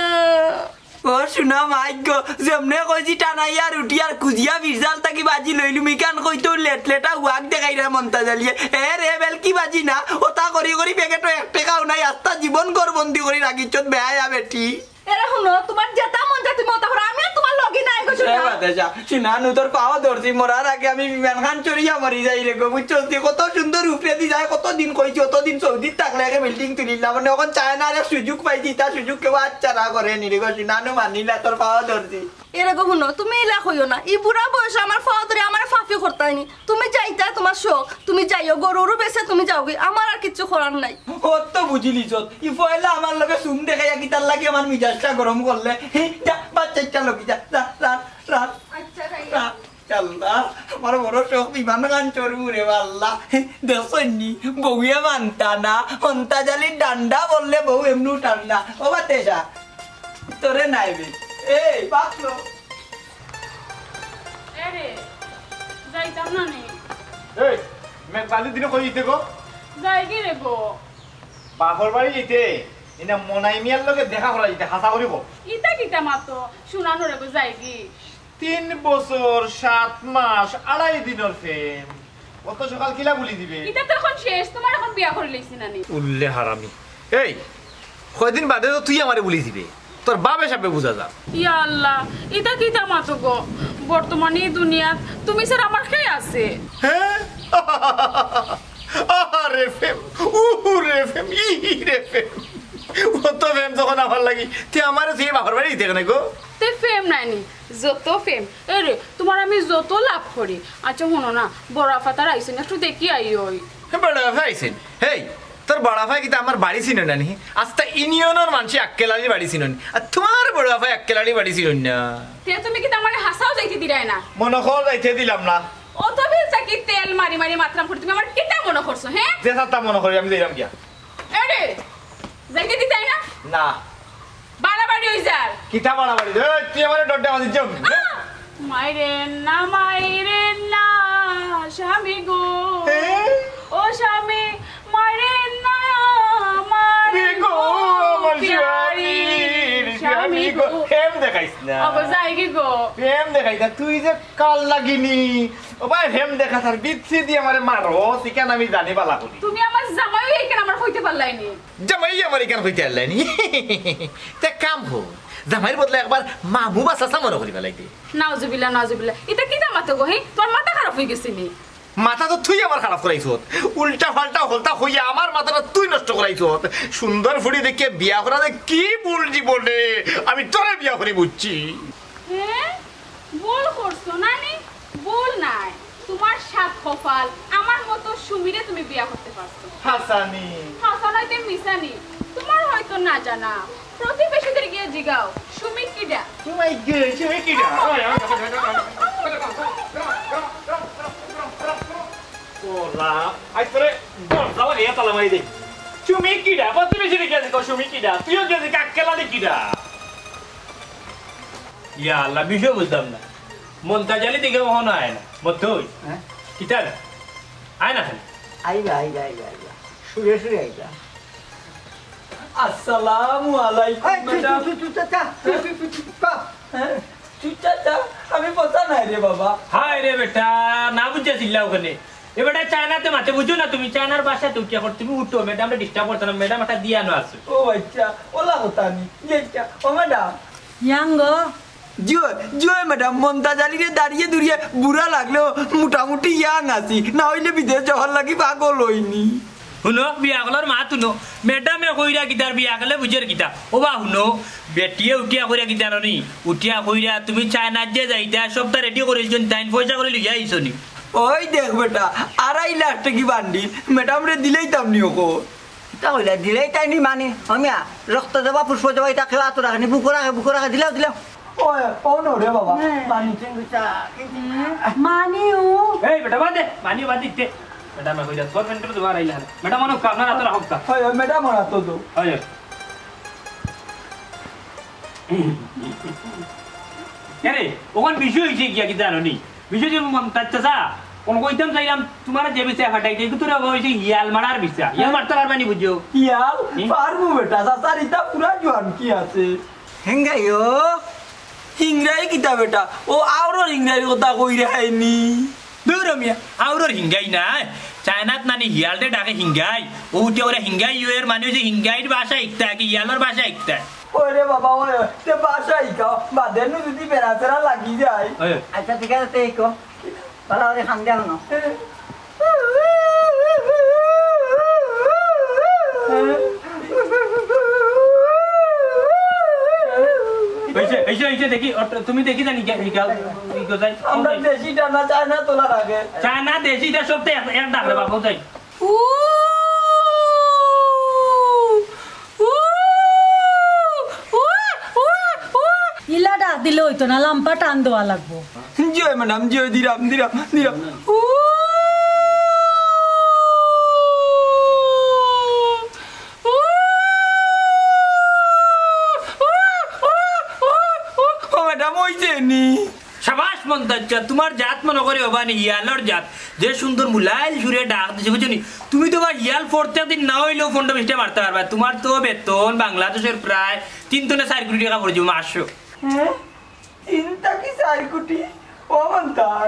ও শুনা মাইক যেমনে কইছি টানাইয়া রুটি আর কুজিয়া বিরজাল তাকি বাজি লইলু মিকান কই তো লেটা হুয়াক দেখাই রে মন্তাজালিয়ে এ রে বেল কি বাজি না ওটা করি প্যাকেটও এক টাকাও নাই আস্তা জীবন কর বন্দি করে রাখিছত বেয়া বেটি এরে শুনো তোমার যেটা মন যায় তুমি ওটা করো আমি আর তোমার লগি নাই গো শুনা নু তোর পাওয়া ধরছি মরার আগে আমি বিমান খান চড়িয়া মরি যাই রে গো বুঝছস কত সুন্দর উপরে দি যায় কতদিন কইছি অতদিন সৌদিত থাকলে আগে বিল্ডিং তুলিলাম মানে এখন চায় না সুযোগ পাইছি তা সুযোগ কেউ আচ্ছা না করে নি রে গো শুনা নু মানিলা তোর পাওয়া ধরছি এরে গো শুনো তুমি ইলা কইও না ই বুড়া বয়সে আমার ফাওয়া ধরে আমার ফাফি করতাইনি তুমি যাইতা তোমার শোক তুমি যাইও গরুরও বেছে তুমি যাওগে আমার আর কিছু করার নাই ও তো বুঝিলিস ই পয়লা আমার লগে সুম দেখাইয়া কি তার লাগে আমার মিজাজটা গরম করলে যা বাচ্চাটা লগি যা রাত আচ্ছা আল্লাহ আমার বড় শখ বিমান গান চড়বু রে আল্লাহ দেখনি বউয়ে মানতা না হন্তা জালির ডান্ডা বললে বউ এমনু ঠান্ডা ও বাতেসা তোরে নাইবে এই বাকলো এরে যাইতাম না নি এই মে বালি দিন কই দিতে গো যাই কি রে গো বাপর বাড়ি যেতে এনা মনাই মিয়ার লগে দেখা করা যেতে হাসা করিব ইতা কিতা মাতো শুনানো রে গো যাই কি 3 বছর 7 মাস 2.5 দিনের প্রেম কত সকাল কিলা বলি দিবে ইতা তো এখন শেষ তোমার এখন বিয়া করে লইছি না নি উল্লে হারামি এই কয়দিন বাদে তো তুই আমারে বলি দিবে তোর বাপে সাপে বুঝা যা ইয়া আল্লাহ ইতা কিতা মাতো গো বর্তমানে এই দুনিয়াত তুমি স্যার আমার খেয়ে আছে হ্যাঁ আরে ফেম উরে ফেম ইরে ফেম কত ফেম যখন আমার লাগি তুই আমারে তুই বাপর বাড়ি দিতে না গো তে ফেম নাইনি যত ফেম এরে তোমার আমি যত লাভ করি আচ্ছা শুনো না বড় ফাতার আইছেন একটু দেখি আই ওই বড় ভাই আইছেন হেই তোর বড় ভাই কিন্তু আমার বাড়ি ছিল না নি আস্তা ইউনিয়নের মানুষ আক্কেলালি বাড়ি ছিল আর তোমার বড় ভাই আক্কেলালি বাড়ি ছিল না তে তুমি কি তোমার হাসাও যাইতে দিরাই না মনে কর যাইতে দিলাম না ও তো বেচা কি তেল মারি মারি মাত্রাম করে তুমি আমার কিটা মনে করছো হ্যাঁ যে সাতটা মনে করি আমি দিলাম গিয়া এরে যাইতে দিতাই না না বাড়াবাড়ি হই যার কিতা বাড়াবাড়ি তুই আমার ডড্ডা বাজি যাও মাইরে না স্বামী গো ও স্বামী মাইরে না মারে গো স্বামী গো প্রেম দেখাইস না যাই কি গো প্রেম দেখাইস না তুই যে কাল লাগিনি ও ভাই প্রেম দেখা তার বিচ্ছি দিয়ে আমারে মারো কেন আমি জানি বালা করি তুমি আমার জামাইও এইখানে আমার হইতে পারলাইনি জামাই আমার কেন হইতে পারলাইনি তে কাম হো জামাইয়ের বদলে একবার মামু বা চাচা মনে করি পেলাই দে নাউজুবিল্লাহ এটা কি জামাতে গো হে তোর মাথা খারাপ হয়ে গেছে নি মাথা তো তুই আমার খারাপ করাইছ উল্টা পাল্টা হলতা হইয়া আমার মাথাটা তুই নষ্ট করাইছ সুন্দর ফুড়ি দেখে বিয়া করা যে কি ভুল জীবনে আমি তোরে বিয়া করে বুঝছি হ্যাঁ ভুল করছো নানি ভুল নাই তোমার সাত কপাল আমার মতো সুমিরে তুমি বিয়া করতে পারছো হাসানি হাসানাইতে মিসানি তোমার হয়তো না জানা প্রতিবেশীদের গিয়ে জিগাও সুমি কিডা তুমি কিডা ওলা আই তোরে দরজা লাগিয়ে তালা মারি দে তুমি কিডা প্রতিবেশী গিয়ে কও সুমি কিডা তুইও গিয়ে কাকেলা দি কিডা ইয়া আল্লাহ বিষয় বুঝতাম না মনটা জালি দেখে কখনো আয় না মতো কিতা আয় না খালি আইবা শুয়ে আইবা আসসালামু আলাইকুম ম্যাডাম চাচা আমি পতা নাই রে বাবা হায় রে বেটা না বুঝছে চিল্লা ওখানে এ বেটা চায়নাতে মাতে বুঝো না তুমি চায়নার বাসায় তো উঠিয়া করতে তুমি উঠো ম্যাডামটা ডিস্টার্ব করতে না ম্যাডাম একটা দিয়ানো আছে ও আচ্ছা ওলা হতা নি ও ম্যাডাম ইয়াঙ্গ জয় ম্যাডাম মন্তাজালিরে দাঁড়িয়ে দূরিয়ে বুড়া লাগলেও মোটামুটি ইয়াং আছি না হইলে বিদেশ যাওয়ার লাগি পাগল হইনি শুনো বিয়াগলের মা শুনো ম্যাডামে কইরা গিটার বিয়াগলে বুঝের গিটা ও বা শুনো বেটিয়ে উঠিয়া কইরা গিটা নি উঠিয়া কইরা তুমি চায়নার যে যাইতা সবটা রেডি করেছ টাইম পয়সা করে লিয়া আইছো নি ওই দেখ বেটা 2.5 লাখ টাকি বান্ডিল ম্যাডাম রে দিলেই তামনি ওকো তাহলে দিলেই তাই নি মানে অমিয়া রক্ত দেবা পুষ্প দেবা এটা খেলা তো রাখনি বুকো রাখা দিলাও ও নো রে বাবা মানিও এই বেটা বাদে মানিও বাদ দিতে ম্যাডামে কইরা 4 মিনিট তো বার আইলা ম্যাডাম অনেক কাম না রাতে রাখতা হয় ম্যাডাম ওরা তো তো হয় আরে ওখান বিষয় হইছে কি কি জানো নি বিষয় যে মন তাচ্ছা কোন কইতাম চাইলাম তোমার যে বিষয় ফাটাইতে কিন্তু রে হইছে ইয়াল মারার বিষয় ইয়াল মারতে পারবানি বুঝছো ইয়াল পারবো বেটা সাসারিতা পুরা জোয়ান কি আছে হেঙ্গাইও হিংরাই কিতা বেটা ও আউরো হিংরাই কথা কই রাইনি দূরমিয়া আউরোর হিঙ্গাই না চায়নাত নানি হিয়ালতে ডাকে হিঙ্গাই ও উঠে ওরা হিঙ্গাই এর মানে হচ্ছে হিঙ্গাইর ভাষা শিখতে কি ইয়ালোর ভাষা শিখতে ওরে বাবা ওই তে বাসাই খাও বাদেনু যদি বেড়াচেরা লাগি যায় আচ্ছা ঠিক আছে তাই কো পালা ওরে খান দেও না এইসে দেখি তুমি দেখি জানি আমরা দেশিটা না চায়না তোলার আগে চায়না দেশিটা সব তো এক ডাকলে বাবু যাই ইলা ডাক দিলে হইতো না লাম্পা টান দেওয়া লাগবো জয় ম্যাডাম জয় দিরাম ম্যাডাম হইছে নি সাবাস মন্তাচ্ছা তোমার জাত মনে করে হবানি হিয়ালর জাত যে সুন্দর মুলাইল সুরে ডাক দিছে বুঝনি তুমি তো বা হিয়াল প্রত্যেক দিন না হইলেও 15-20 মারতে পারবা তোমার তো বেতন বাংলাদেশের প্রায় 3-4 কোটি টাকা পড়ে মাস হ্যাঁ চিন্তা কি 4 কোটি ও মন্তার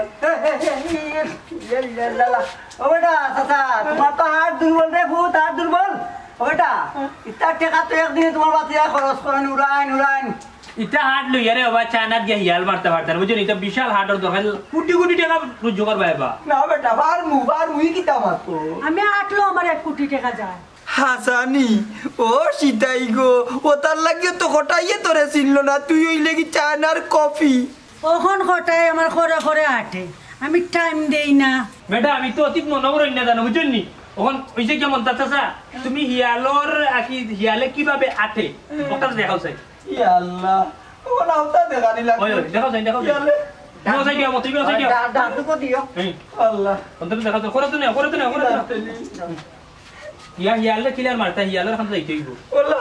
ও বেটা চাচা তোমার তো হাত দুর্বল রে ভূত হাত দুর্বল ও বেটা ইটা টাকা তো একদিনে তোমার বাচ্চা খরচ করেন উড়াইন ইটা হাট লইয়া রে বাবা চায়নাত গিয়ে হিয়াল মারতে পারতাম বুঝলি এটা বিশাল হাটের দোকান কোটি টাকা রোজগার পাইবা না বেটা বারমুই কিতা মাত্র আমি আটলো আমার 1 কোটি টাকা যায় হাসানি ও সীতাই গো ও তার লাগিয়ে তো হটাইয়ে তোরে চিনল না তুই ওই লেগে চায়নার কফি ওখন কটাই আমার করে আটে আমি টাইম দেই না বেটা আমি তো অতীত মনে করি না জানো বুঝলি ওখান ওইসে কেমন চাচা তুমি হিয়ালর হিয়ালে কিভাবে আটে ওটা দেখাও চাই ইয়া আল্লাহ ও নাওতা দেখানি লাগে দেখাও চাই দেখাও চাই দিও মত দিও ডাক তো দিও আল্লাহ অন্তত দেখাও করে তো না ইয়া হিয়ালে কিলার মারতা হিয়ালের খান যাইতে হইব ওলা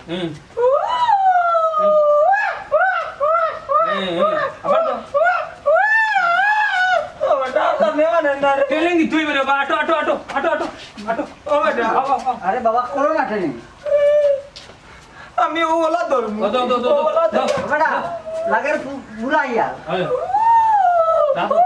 আবার তো ও বেটা তুমি মানে না রে টেলেঙ্গি তুই বেরে বা আটো আটো আটো আটো আটো আটো ও বেটা আরে বাবা করো না ট্রেনিং আমি ওলা ধরমু দো দো দো ওলা দো বেটা লাগের বুড়া ইয়া আয় দাও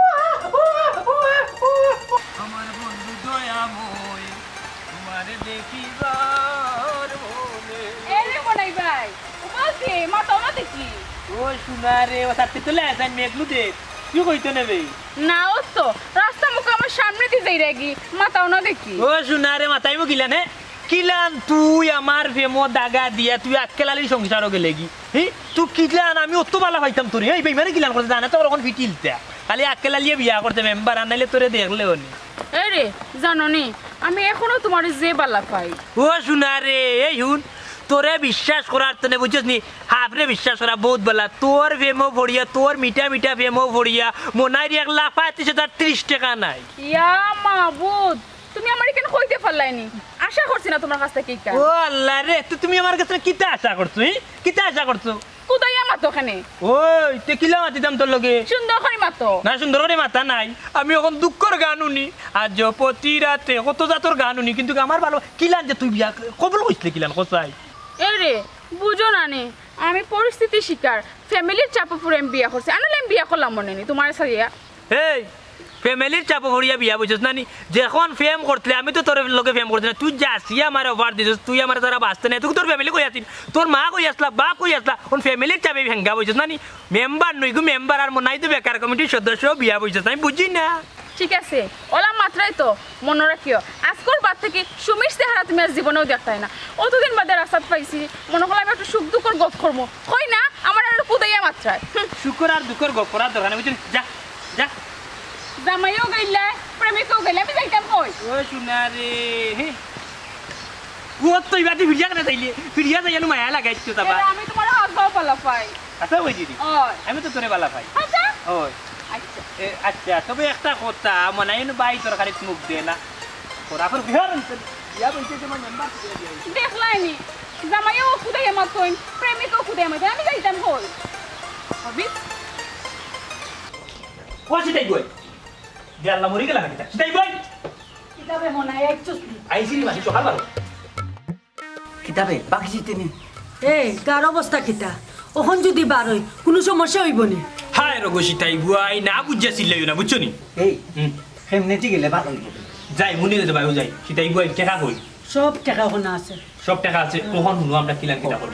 আমার বন্ধু দয়াময় তোমারে দেখিবার মনে এরে বনাই ভাই ওকে মাথা না দেখি ও শুনারে ও তাতে তো লেসান মেঘলু দে তুই কইতে নেবে না ও তো রাস্তা মুখ আমার সামনে দিয়ে যাই রেগি মাথাও না দেখি ও শুনারে মাথায় মো কিলান হে কিলান তুই আমার ফেমো দাগা দিয়া তুই আজকালালি সংসারও গেলে কি হি তুই কিলান আমি অত বালা পাইতাম তোরে এই বেইমানে কিলান করতে জানা তো ওরকম ফিটিলতা খালি আজকালালিয়ে বিয়া করতে মেম্বার আনাইলে তোরে দেখলে হনি এরে জানো নি আমি এখনো তোমার যে বালা পাই ও শুনারে এই হুন তোরে বিশ্বাস করার তনে বুঝছিস নি হাফরে বিশ্বাস করা বহুত বলা তোর ফেমো ভরিয়া তোর মিঠা মিঠা ফেমো ভরিয়া মোনাইরি 1,35,30 টাকা নাই ইয়া মাবুদ তুমি আমার কেন কইতে পারলাইনি আশা করছি না তোমার কাছ থেকে ও আল্লাহ রে তুমি আমার কাছে কিতা আশা করছো কিতা আশা করছো কোথায় আমার তো ওখানে ওই তে কিলা মাতিতাম তোর লগে সুন্দর করে মাতো না সুন্দর করে মাথা নাই আমি এখন দুঃখর গান শুনি আজ প্রতি রাতে কত জাতর গান শুনি কিন্তু আমার ভালো কিলান যে তুই বিয়া কবল কইছিলে কিলান কোথায় এরে বুঝো না নে আমি পরিস্থিতি শিকার ফ্যামিলির চাপে পড়ে আমি বিয়া করছি আনালে আমি বিয়া করলাম মনে নি তোমার সারিয়া এই ফ্যামিলির চাপ ভরিয়া বিয়া বুঝছিস না নি যখন ফেম করতে আমি তো তোর লোকে ফেম করতে না তুই যাসি আমার অফার দিছিস তুই আমার তারা বাঁচতে নাই তুই তোর ফ্যামিলি কই আসিস তোর মা কই আসলা বাপ কই আসলা ওন ফ্যামিলির চাপে ভেঙ্গা বুঝছিস না নি মেম্বার নই গো মেম্বার আর মনাই তো বেকার কমিটির সদস্য বিয়া বুঝছিস আমি বুঝি না ঠিক আছে ওলা মাত্রাই তো মনে রাখিও আজকের বাদ থেকে সুমির চেহারা তুমি আর জীবনেও দেখতাই না অতদিন বাদে রাস্তাত পাইছি মনে করলাম একটু সুখ দুঃখর গপ করবো হয় না আমার আর কুদাইয়া মাত্রায় শুকর আর দুঃখর গপ করার দরকার বুঝছিস যা যা জামাইও গেলে প্রেমিকও গেলে আমি যাইতাম কই ও শুনারে হে ও তো ইবাদি ভিডিয়া করে তাইলে ভিডিয়া যাইয়ানো মায়া লাগাইছো তাবা এরা আমি তোমার হাত বাও পালা পাই আচ্ছা ওই দিদি ওই আমি তো তোরে বালা পাই আচ্ছা ওই আচ্ছা আচ্ছা তবে একটা কথা মনে হয় বাই তোর খালি মুখ দে না ওরা ফের বিহার ইয়া বলছে যে মানে নাম্বার দেখলাইনি জামাইও কুদাইয়া মাত কই প্রেমিকও কুদাইয়া মাত আমি যাইতাম কই হবি কোসি তাই গই দেয়াল্লা মরি গেল নাকি তাই গই কিতাবে মনে হয় একটু আইসিরি মাসি সকাল ভালো কিতাবে বাকি জিতে নি এই কার অবস্থা কিতা ওখন যদি বার হই কোনো সমস্যা হইব নি হায় রগসি তাই বুয়াই না বুঝাছিল না বুঝছো নি এই ফেমনেটি গেলে ভালো হইব যাই মনে গেছে ভাই যাই সিতাই বুয়াই টাকা কই সব টাকা ওখানে আছে সব টাকা আছে কখন শুনো আমরা কিলাম কিনা করব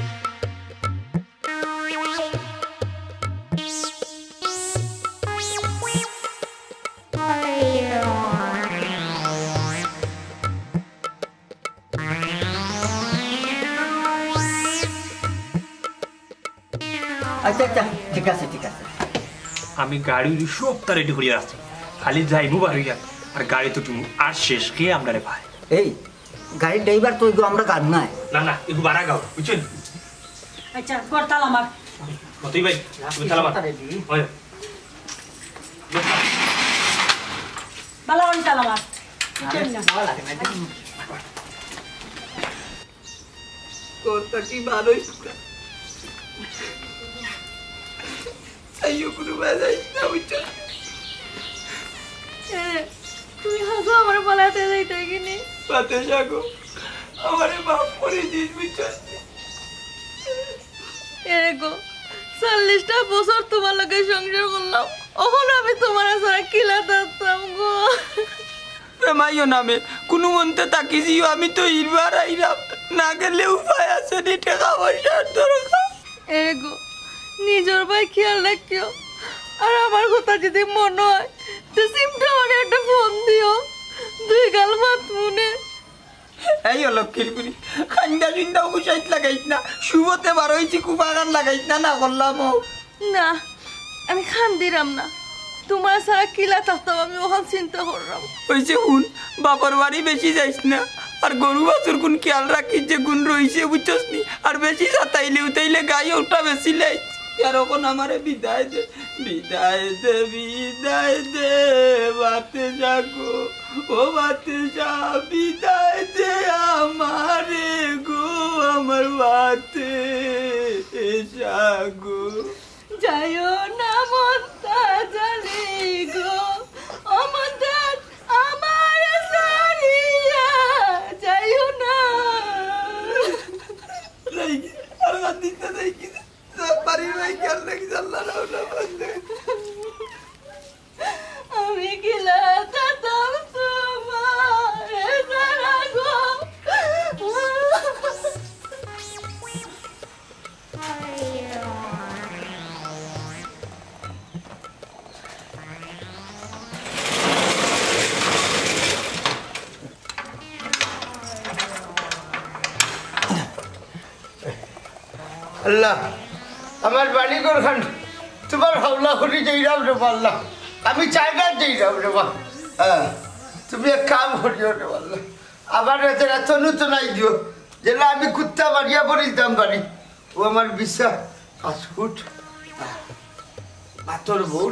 আচ্ছা আচ্ছা ঠিক আছে ঠিক আছে আমি গাড়ি সবটা রেডি করিয়া আছি খালি যাইবো বাড়িয়া আর গাড়ি তো তুমি আর শেষ কে আমরা রে ভাই এই গাড়ির ড্রাইভার তো আমরা গান নাই না না একটু বাড়া গাও বুঝছেন আচ্ছা করতাল আমার মতই ভাই তুমি চালাবা ওই ভালো করতাল আমার বুঝছেন না ভালো লাগে না কোনটা কি ভালোই আইও কোনো বাজাই না বুঝছো তুমি হাসো আমার পালাতে যাইতে কিনি পাতে যাগো আমারে মাফ করে দিস বুঝছো এরকম 40টা বছর তোমার লগে সংসার করলাম ওখানে আমি তোমার ছাড়া কিলা থাকতাম গো প্রেমাইও নামে কোনো মনতে তাকিয়েছিও আমি তো ইরবার আইরাম না গেলে উপায় আছে নি টাকা পয়সার দরকার এরকম নিজের ভাই খেয়াল রাখিও আর আমার কথা যদি মনে হয় তো সিমটা আমার একটা ফোন দিও 2 গাল ভাত মনে এই লক্ষ্মীর পুরি খান্দা চিন্তা গুছাইত লাগাইত না শুভতে বার হয়েছি কুপাগান লাগাইত না না করলাম না আমি খান দিলাম না তোমার ছাড়া কিলা থাকতাম আমি ওখান চিন্তা করলাম হয়েছে হুন বাপর বাড়ি বেশি যাইস না আর গরু বাছুর কোন খেয়াল রাখিস যে গুণ রয়েছে বুঝছস নি আর বেশি সাতাইলে উতাইলে গায়ে ওটা বেশি লাই এখন আমারে বিদায় দে বিদায় দে বিদায় দে বাতে যাগো ও বাতে যা বিদায় দে আমারে গো আমার বাতে যাগো যাইও না মনটা জানি গো ও মনটা আমার সারিয়া যাইও না আর দিতে দেই কি বাড়ির ভাই কেন নাকি আল্লাহ রাউলা বন্ধে আমি গিলা কাতাম তোমার সারা গো আল্লাহ আমার বাড়ি করখান তোমার হাওলা করি যাইরাম রে আল্লাহ আমি চাইনা যাইরাম রে বা তুমি এক কাম করিও রে আল্লাহ আমার এত নতুন নাই দিও যেটা আমি কুত্তা বাড়িয়া পড়িতাম বাড়ি ও আমার বিশ্বাস ফাস্টফুড ভাতর বউল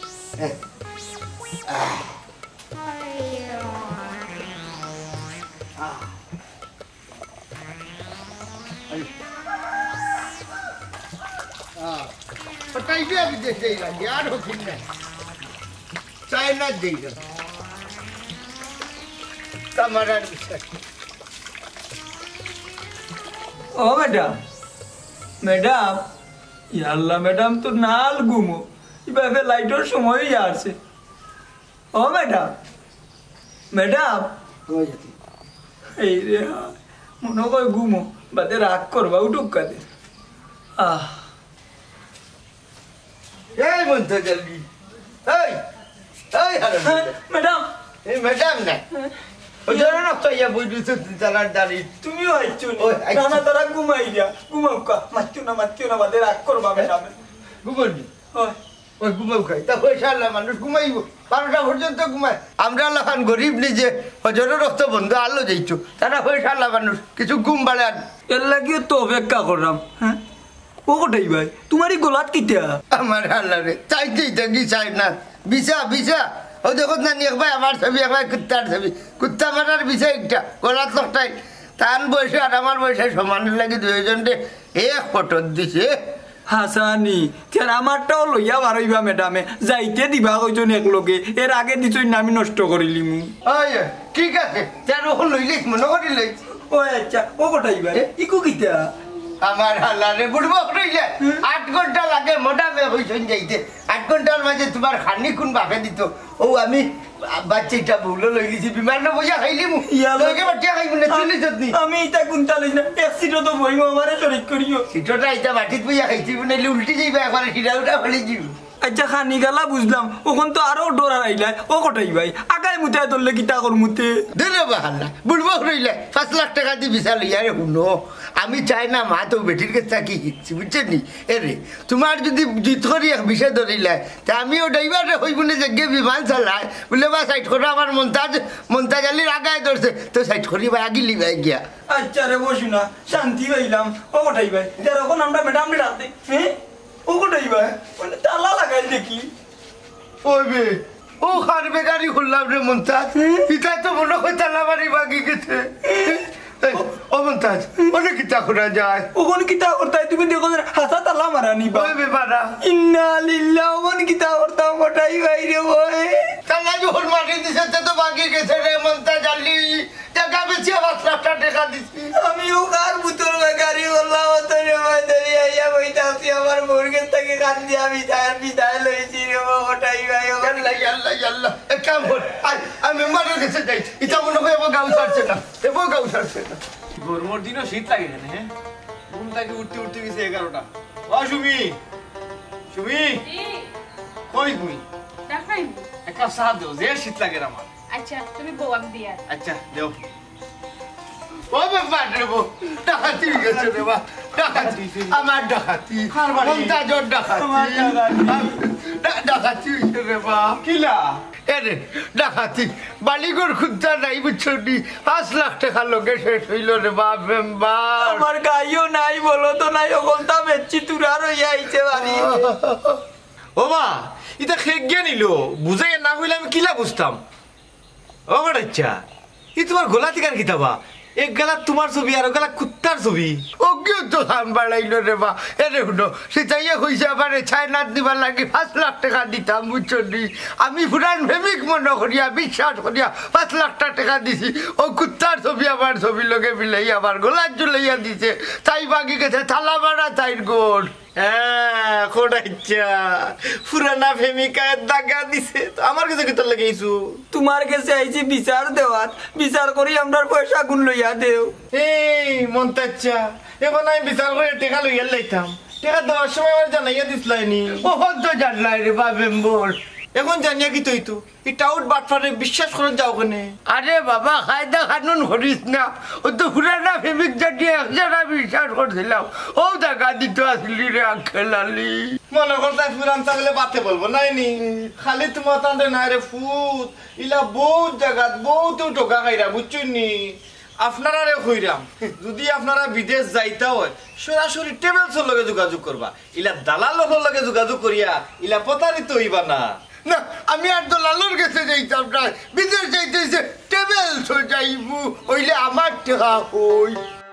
पटाइए अभी दे देगा यार हो फिर नहीं चाइना देगा हमारा विषय ও ম্যাডাম ম্যাডাম ইয়াল্লা ম্যাডাম তো নাল ঘুমো এভাবে লাইটের সময়ই আসছে ও ম্যাডাম ম্যাডাম এই রে মনে হয় ঘুমো বাদে রাগ করবা উঠুক কাদে এই বন্ধ জলদি এই এই হারাম ম্যাডাম এই ম্যাডাম না ও জানো না তো ইয়া বইদু তো চালার দাঁড়ি তুমিও আইছো না না তোরা ঘুমাই যা ঘুমাও কা মারছো না বাদে রাগ করবা ম্যাডাম ঘুমনি ওই ওই ঘুমাও খাই তা পয়সা আল্লাহ মানুষ ঘুমাইব 12টা পর্যন্ত ঘুমায় আমরা লাখান গরিব নিজে হজরের রক্ত বন্ধ আলো যাইছো তারা পয়সা আল্লাহ মানুষ কিছু ঘুম বাড়ে এর লাগিও তো অপেক্ষা করলাম হ্যাঁ ও কোটাই ভাই তোমারই গোলাত কিতা আমার আল্লাহ রে চাইতেই তো কি চাই না বিছা বিছা ও দেখো না নিয়ে ভাই আমার ছবি একবার কুত্তার ছবি কুত্তা মারার বিষয় একটা গলাত লোকটাই তার বয়সে আর আমার বয়সে সমান লাগে দুইজনকে এক ফটো দিছে হাসানি তের আমারটাও লইয়া বারইবা ম্যাডামে যাইতে দিবা কইজন এক লগে এর আগে দিছই না আমি নষ্ট করিলিমু ওই ঠিক আছে তার ওখান লইলিস মনে করি লই ও আচ্ছা ও কোটাই ভাই ইকু কিতা আমার আল্লাহ রে বুড়বো রইলে 8 ঘন্টা লাগে মোটামে হইছন যাইতে 8 ঘন্টার মাঝে তোমার খানি কোন বাপে দিত ও আমি বাচ্চাটা বউলো লইলিছি বিমান না বইয়া খাইলিমু লগে বাচ্চা খাইবু না চলি যতনি আমি এটা কোনটা লইছ না এক সিটো তো বইমো আমারে শরীক করিও সিটোটা এটা বাটিত বইয়া খাইছি না উল্টি যাইবা একবার সিটাউটা ফেলে দিব আচ্ছা খানি গালা বুঝলাম ওখান তো আরো ডর আইলা ও কোটাই ভাই আগায় মুতে ধরলে কিতা কর মুতে দেরে বাহাল্লা বুড়বো রইলে 5 লাখ টাকা দিয়ে বিশাল ইয়ারে শুনো আমি চাই না মা তো বেটির কাছে থাকি শিখছি বুঝছেন নি এরে তোমার যদি জিত করি এক বিষয় ধরিলে তা আমিও ড্রাইভারে হইব না যে বিমান চালায় বলে বা সাইড করে আমার মন্তাজ আলির আগায় ধরছে তো সাইড করি ভাই আগিলি ভাই গিয়া আচ্ছা রে বসু না শান্তি পাইলাম ও কোটাই ভাই যেরকম আমরা ম্যাডাম ডাকতে হ্যাঁ ও কোটাই ভাই মানে তালা লাগাই দেখি ওই বে ও খারবে গাড়ি খুললাম রে মন্তাজ ইটা তো মনে হয় তালা বাড়ি বাগি গেছে ও মন্তাজ অনেক কিতা করা যায় ওখানে কিতা করতাই তুমি দেখো হাসা তালা মারানি বা ওই বেপারা ইন্না লিল্লাহ ওখানে কিতা করতাম কোটাই ভাই রে ওই তালা যখন মারি দিছে তো বাগি গেছে রে মন্তাজ আলি টাকা বেশি 5 লাখ টাকা দিছি আমিও কার বুতর গাড়ি বললাম তো রে ভাই ধরি আইয়া বইতাছি আমার মুরগের থেকে কান দিয়ে আমি বিদায় লইছি রে কোটাই ভাই আল্লাহ আল্লাহ আল্লাহ এক কাম কর আমি মারা গেছে যাই এটা মনে হয় আমার গাউ ছাড়ছে না এবো গাউ ছাড়ছে না গরমের দিনও শীত লাগে এখানে হ্যাঁ ঘুম থেকে উঠতে গেছে 11টা ও সুমি সুমি কই তুমি দেখাই এক কাপ চা দাও যে শীত লাগে আমার আচ্ছা তুমি বউ আমি দিয়া আচ্ছা দেও ও বাবা রে বো ডাকাতি গেছে রে বা ডাকাতি আমার ডাকাতি মমতাজর ডাকাতি ডাকাতি হইছে রে বাপ কিলা এরে ডাকাতি বালিগর খুঁজা নাই বুঝছো নি 5 লাখ টাকা লগে শেষ হইল রে বাপ মেম্বার আমার গাইও নাই বলো তো নাই ওখানটা বেচছি তুরা রইয়া আইছে বাড়ি ও মা এটা খেক গিয়ে নিল বুঝাই না হইলে আমি কিলা বুঝতাম ও বাচ্চা ই তোমার গোলা থেকে কিতাবা এক গেলা তোমার ছবি আর গেলা কুত্তার ছবি ও কেউ তো দাম বাড়াইলো রে বা এরে শুনো সেটাইয়া হইছে আমারে চায়নার দিবার লাগে 5 লাখ টাকা দিতাম বুঝছো নি আমি পুরান ভেমিক মনে করিয়া বিশ্বাস করিয়া 5 লাখ টাকা দিছি ও কুত্তার ছবি আমার ছবি লগে মিলাই আমার গোলার ঝুলাইয়া দিছে তাই বাকি গেছে থালা মারা তাইর গোল হ্যাঁ খোটাইচ্ছা পুরানা প্রেমিকায় দাগা দিছে তো আমার কাছে কি তোর লাগাইছু তোমার কাছে আইছি বিচার দেওয়াত বিচার করি আমরার পয়সা গুণ লইয়া দেও এই মন্তাচ্ছা এখন আমি বিচার করে টেকা লইয়া লাইতাম টেকা দেওয়ার সময় আমার জানাইয়া দিসলাইনি ও তো জানলাই রে বা মেম্বর এখন জানিয়া কি তুই তো এটা আউট বাটফারে বিশ্বাস করে যাও কেনে আরে বাবা কায়দা কানুন করিস না ও তো পুরানা ফেমিক জাতি একজনা বিশ্বাস করছিলাম ও টাকা দিতে আসলি রে আখেলালি মনে করতে পুরান থাকলে বাতে বলবো নাই নি খালি তোমার তান্ডে নাই রে ফুট ইলা বহুত জায়গাত বহুত টোকা খাইরা বুঝছুন নি আপনারা রে কইরাম যদি আপনারা বিদেশ যাইতা হয় সরাসরি ট্রাভেলসের লগে যোগাযোগ করবা ইলা দালালের লগে যোগাযোগ করিয়া ইলা প্রতারিত হইবা না না আমি আর তো লালুর কাছে যাইতাম না বিদেশ যাইতেছে টেবিল যাইবু হইলে আমার টাকা হই